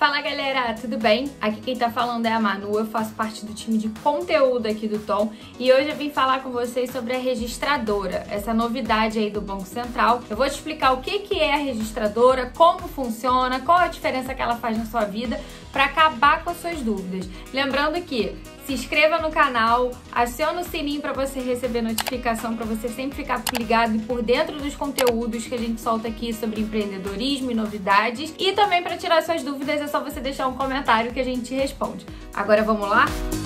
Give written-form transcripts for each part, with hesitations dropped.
Fala galera, tudo bem? Aqui quem tá falando é a Manu, eu faço parte do time de conteúdo aqui do Tom e hoje eu vim falar com vocês sobre a registradora, essa novidade aí do Banco Central. Eu vou te explicar o que é a registradora, como funciona, qual a diferença que ela faz na sua vida para acabar com as suas dúvidas. Lembrando que se inscreva no canal, aciona o sininho para você receber notificação, para você sempre ficar ligado e por dentro dos conteúdos que a gente solta aqui sobre empreendedorismo e novidades. E também para tirar suas dúvidas é só você deixar um comentário que a gente responde. Agora vamos lá?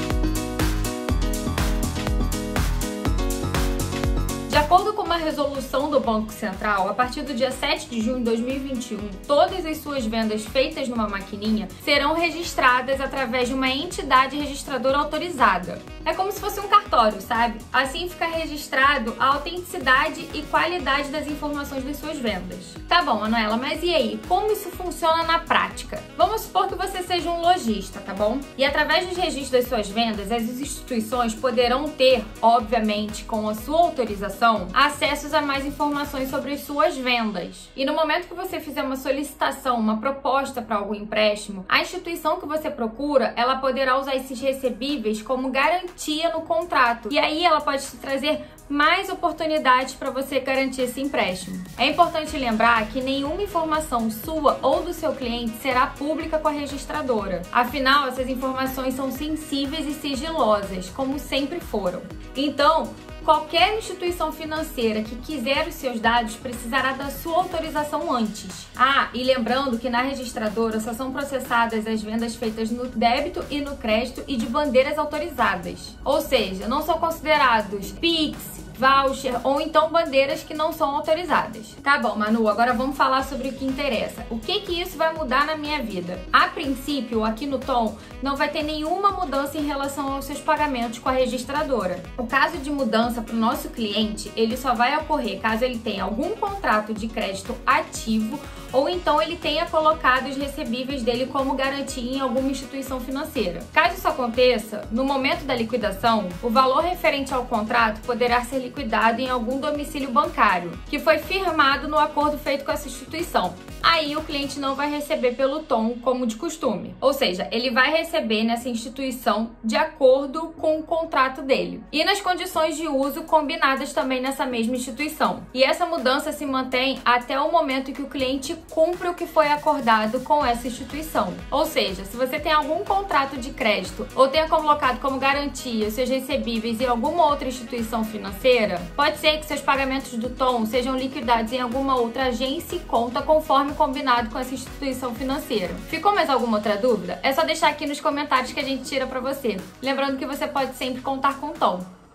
De acordo com uma resolução do Banco Central, a partir do dia 7 de junho de 2021, todas as suas vendas feitas numa maquininha serão registradas através de uma entidade registradora autorizada. É como se fosse um cartório, sabe? Assim fica registrado a autenticidade e qualidade das informações das suas vendas. Tá bom, Manuela, mas e aí? Como isso funciona na prática? Vamos supor que você seja um lojista, tá bom? E através dos registros das suas vendas, as instituições poderão ter, obviamente, com a sua autorização, acessos a mais informações sobre as suas vendas. E no momento que você fizer uma solicitação, uma proposta para algum empréstimo, a instituição que você procura, ela poderá usar esses recebíveis como garantia no contrato. E aí ela pode te trazer mais oportunidades para você garantir esse empréstimo. É importante lembrar que nenhuma informação sua ou do seu cliente será pública com a registradora. Afinal, essas informações são sensíveis e sigilosas, como sempre foram. Então, qualquer instituição financeira que quiser os seus dados precisará da sua autorização antes. Ah, e lembrando que na registradora só são processadas as vendas feitas no débito e no crédito e de bandeiras autorizadas. Ou seja, não são considerados Pix, voucher ou então bandeiras que não são autorizadas. Tá bom, Manu, agora vamos falar sobre o que interessa. O que isso vai mudar na minha vida? A princípio, aqui no Tom, não vai ter nenhuma mudança em relação aos seus pagamentos com a registradora. O caso de mudança para o nosso cliente, ele só vai ocorrer caso ele tenha algum contrato de crédito ativo ou então ele tenha colocado os recebíveis dele como garantia em alguma instituição financeira. Caso isso aconteça, no momento da liquidação, o valor referente ao contrato poderá ser liquidado em algum domicílio bancário, que foi firmado no acordo feito com essa instituição. Aí o cliente não vai receber pelo Tom como de costume. Ou seja, ele vai receber nessa instituição de acordo com o contrato dele e nas condições de uso combinadas também nessa mesma instituição. E essa mudança se mantém até o momento que o cliente cumpre o que foi acordado com essa instituição. Ou seja, se você tem algum contrato de crédito ou tenha colocado como garantia seus recebíveis em alguma outra instituição financeira, pode ser que seus pagamentos do Tom sejam liquidados em alguma outra agência e conta conforme combinado com essa instituição financeira. Ficou mais alguma outra dúvida? É só deixar aqui nos comentários que a gente tira pra você. Lembrando que você pode sempre contar com o Tom.